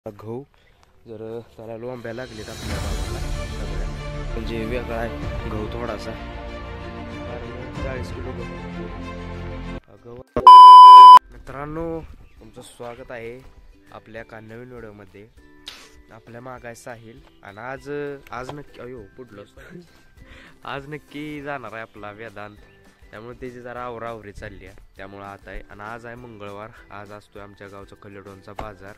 गहू जर त्याला लोंब्या लागलेत आपल्या गावाला सगळ्या म्हणजे वेगळा आहे गहू थोडासा 40 किलो गहू। मित्रांनो तुमचं स्वागत आहे आपल्या का नवीन व्हिडिओमध्ये। आपल्या मागाय साहिल आणि आज नक्की अयो पुढलं आज नक्की जाणार आहे आपला वेदांत, त्यामुळे त्याची जरा आवरावरी चालली आहे। त्यामुळे आता आहे आणि आज आहे मंगळवार, आज असतोय आमच्या गावचा कलेडोनचा बाजार।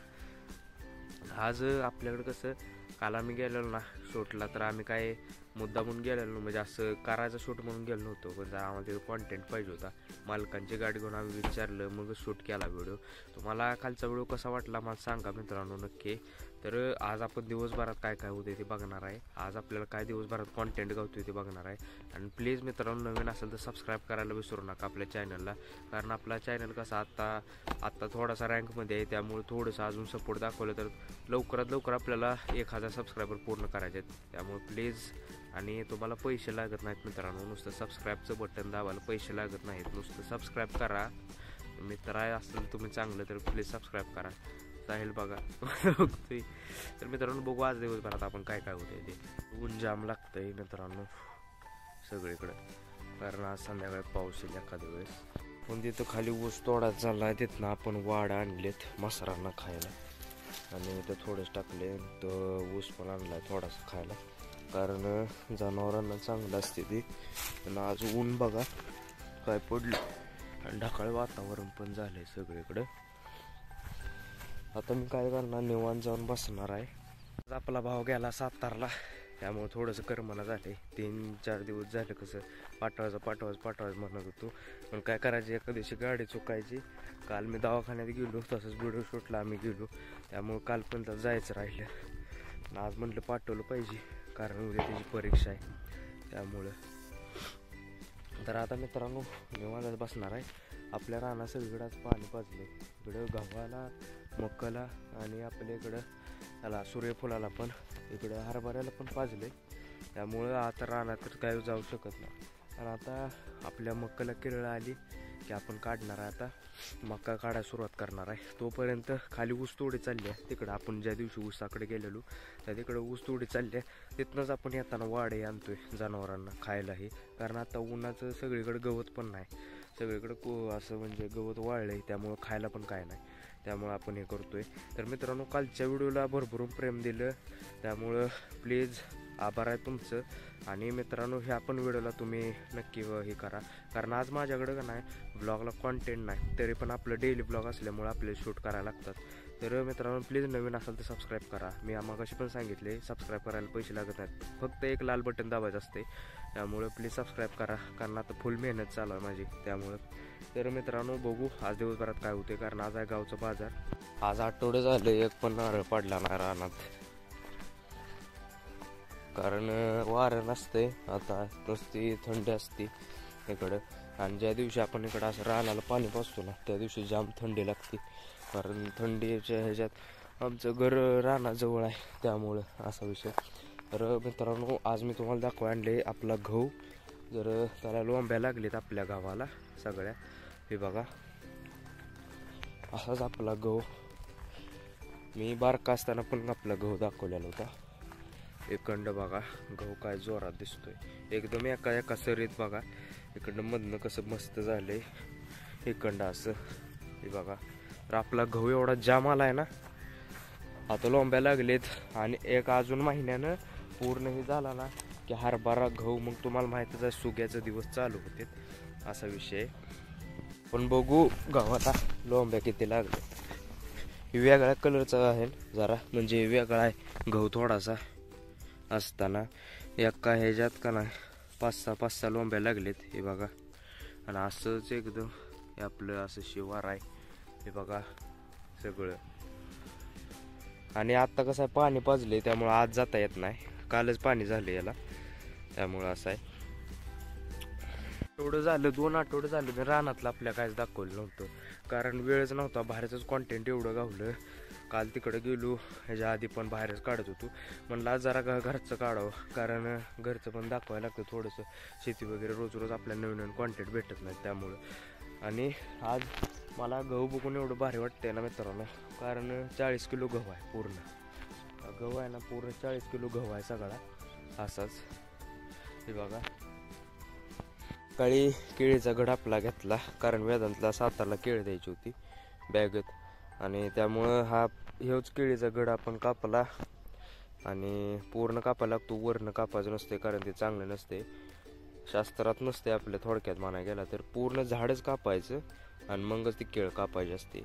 आज आपल्याकडे कसं काल आम्ही गेलेलो ना शूटला, तर आम्ही काय मुद्दामून गेलेलो म्हणजे असं करायचं शूट म्हणून गेलो नव्हतो, पण जर आम्हाला तिथं कॉन्टेंट पाहिजे होता। मालकांची गाडी घेऊन आम्ही विचारलं, मग शूट केला व्हिडिओ। तुम्हाला कालचा व्हिडिओ कसा वाटला मला सांगा मित्रांनो नक्की। तर आज आपण दिवसभरात काय काय होते ते बघणार आहे, आज आपल्याला काय दिवसभरात कॉन्टेंट गावतोय ते बघणार आहे। आणि प्लीज मित्रांनो नवीन असेल तर सबस्क्राईब करायला विसरू नका आपल्या चॅनलला, कारण आपला चॅनल कसा आत्ता थोडासा रँकमध्ये आहे, त्यामुळे थोडंसं अजून सपोर्ट दाखवलं तर लवकरात लवकर आपल्याला 1000 सबस्क्रायबर पूर्ण करायचे आहेत। त्यामुळे प्लीज, आणि तुम्हाला पैसे लागत नाहीत मित्रांनो, नुसतं सबस्क्राईबचं बटन दाबायला पैसे लागत नाहीत, नुसतं सबस्क्राईब करा। मित्र असेल तुम्ही चांगलं तर प्लीज सबस्क्राईब करा। साहिल बघा बघतोय। तर मित्रांनो बघू आज दिवसभरात आपण काय काय होतंय ते। ऊन जाम लागतंय मित्रांनो सगळीकडे, कारण आज संध्याकाळी पाऊस येईल एखाद्या वेळेस। पण तिथं खाली ऊस तोडायचा चालला आहे, तिथनं आपण वाडा आणलेत मसरांना खायला, आणि इथं थोडंच टाकले तर ऊस पण आणलाय थोडासा खायला, कारण जनावरांना चांगलं असते ती। आणि आज ऊन बघा काय पडलं आणि ढगाळ वातावरण पण झालंय सगळीकडं। आता मी काय करणार, निवांत जाऊन बसणार आहे। आज आपला भाव गेला सातारला, त्यामुळे थोडंसं करमना झाले। 3-4 दिवस झाले कसं पाठवायचं म्हणत होतो, पण काय करायचं एका दिवशी गाडी चुकायची। काल मी दवाखान्यात गेलो, तसंच व्हिडिओ शूटला आम्ही गेलो, त्यामुळे काल पण तर जायचं राहिलं। आज म्हटलं पाठवलं पाहिजे, कारण उद्या त्याची परीक्षा आहे त्यामुळं। तर आता मित्रांनो निवांत बसणार आहे। आपल्या रानात सगळीकडे आज पाणी पाजलं, इकडं गव्हाला, मक्काला आणि आपल्या इकडं त्याला सूर्यफुलाला पण, इकडं हरभऱ्याला पण पाजले, त्यामुळं आता रानात तर काय जाऊ शकत नाही। आणि आता आपल्या मक्काला किरळ आली की आपण काढणार आहे, आता मक्का काढायला सुरुवात करणार आहे। तोपर्यंत खाली ऊस तोडी चालली आहे, तिकडं आपण ज्या दिवशी ऊसाकडे गेलेलो त्या तिकडं ऊस तोडी चालली आहे, तिथनंच आपण येताना वाडे आणतोय जनावरांना खायलाही, कारण आता उन्हाचं सगळीकडे गवत पण नाही, सगळीकडं असं म्हणजे गवत वाळलंय, त्यामुळं खायला पण काय नाही, त्यामुळं आपण हे करतोय। तर मित्रांनो कालच्या व्हिडिओला भरभरून प्रेम दिलं, त्यामुळं प्लीज आभार आहे तुमचं। आणि मित्रांनो ह्या पण व्हिडिओला तुम्ही नक्की हे करा, कारण आज माझ्याकडं का नाही ब्लॉगला कॉन्टेंट नाही, तरी पण आपलं डेली ब्लॉग असल्यामुळे आपल्याला शूट करायला लागतात। तर मित्रांनो प्लीज नवीन असेल तर सबस्क्राईब करा। मी मागाशी पण सांगितले सबस्क्राईब करायला पैसे लागत नाहीत, फक्त एक लाल बटन दाबायचं असते, त्यामुळे प्लीज सबस्क्राईब करा, कारण आता फुल मेहनत चालू आहे माझी त्यामुळं। तर मित्रांनो बघू आज दिवसभरात काय होते, कारण आज आहे गावचा बाजार। आज आठवडे झाले एक पण नारळ पडला नाही रानात, कारण वारं नसते, आता नुसती थंडी असते इकडं। आणि ज्या दिवशी आपण इकडं असं रानाला पाणी पाजतो ना त्या दिवशी जाम थंडी लागते, कारण थंडीच्या ह्याच्यात आमचं घर रानाजवळ आहे, त्यामुळं असा विषय। तर मित्रांनो आज मी तुम्हाला दाखवा आणले आपला गहू, जर त्याला लोंब्या लागलेत आपल्या गावाला सगळ्या, हे बघा असाच आपला गहू। मी बारका असताना पण आपला गहू दाखवलेला होता। एकंड बघा गहू काय जोरात दिसतोय, एकदम एका सरीत बघा, इकडं मधनं कसं मस्त झालंय एकंड असं, हे बघा। तर आपला गहू एवढा जाम आलाय ना, आता लोंब्या लागलेत आणि एक अजून महिन्यानं पूर्ण हे झाला ना की हरभरा गहू, मग तुम्हाला माहितीच आहे सुग्याचे दिवस चालू होते असा विषय। पण बघू गव्हाला लोंब्या किती लागले, वेगळ्या कलरचा आहे जरा, म्हणजे वेगळा आहे गहू थोडासा असताना। एका ह्याच्यात का नाही 5-6 लोंब्या लागलेत हे बघा, आणि असंच एकदम हे आपलं असं शिवार आहे हे बघा सगळं। आणि आत्ता कसं आहे पाणी पाजले, त्यामुळं आज जाता येत नाही, कालच पाणी झालं याला, त्यामुळं असं आहे। आठवडं झालं 2 आठवडे झालं मी रानातलं आपल्या काहीच दाखवलं नव्हतं, कारण वेळच नव्हता, बाहेरच कॉन्टेंट एवढं गावलं। काल तिकडे गेलो, ह्याच्या आधी पण बाहेरच काढत होतो, म्हणलं आज जरा घरचं काढावं, कारण घरचं पण दाखवायला लागतं थोडंसं, शेती वगैरे रोज आपल्याला नवीन कॉन्टेंट भेटत नाही त्यामुळं। आणि आज मला गहू बघून एवढं भारी वाटतंय ना मित्रांनो, कारण 40 किलो गहू आहे पूर्ण. गहू आहे ना पूर्ण 40 किलो गहू आहे सगळा असाच. हे बघा, काळी केळीचा घड आपला घेतला कारण वेदांतला 7ला केळी द्यायची होती बॅगेत, आणि त्यामुळं हेच केळीचा घड आपण कापला. आणि पूर्ण कापायला लागतो, वरनं कापायचं नसते कारण ते चांगलं नसते, शास्त्रात नसते आपल्या. थोडक्यात म्हणायला गेला तर पूर्ण झाडच कापायचं आणि मगच ती केळ कापायची असते.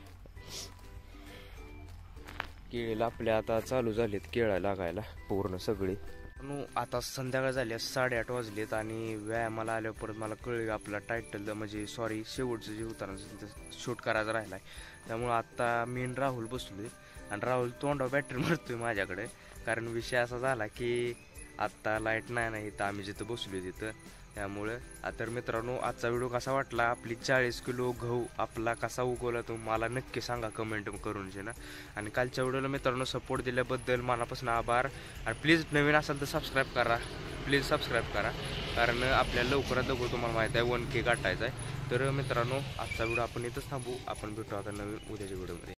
केळीला आपल्या आता चालू झालीत केळा लागायला पूर्ण सगळी. आता संध्याकाळ झाली, 8:30 वाजलेत आणि व्यायामाला आल्यावर परत मला कळलं आपला टायटल म्हणजे शेवटचं जे होताना शूट करायचा राहिला आहे. त्यामुळं आत्ता मी आणि राहुल बसलोय आणि राहुल तोंडावर बॅटरी मारतोय माझ्याकडे, कारण विषय असा झाला की आत्ता लाईट नाही इथं आम्ही जिथं बसलोय तिथं. त्यामुळं तर मित्रांनो, आजचा व्हिडिओ कसा वाटला, आपली 40 किलो गहू आपला कसा उगवला तो मला नक्की सांगा कमेंट करून ना. आणि कालच्या व्हिडिओला मित्रांनो सपोर्ट दिल्याबद्दल मनापासून आभार. आणि प्लीज नवीन असाल तर सबस्क्राईब करा, प्लीज सबस्क्राईब करा, कारण आपल्याला लवकरात लवकर तुम्हाला माहिती आहे 1K गाठायचं आहे. तर मित्रांनो, आजचा व्हिडिओ आपण इथंच थांबू. आपण भेटू आता नवीन उद्याच्या व्हिडिओमध्ये.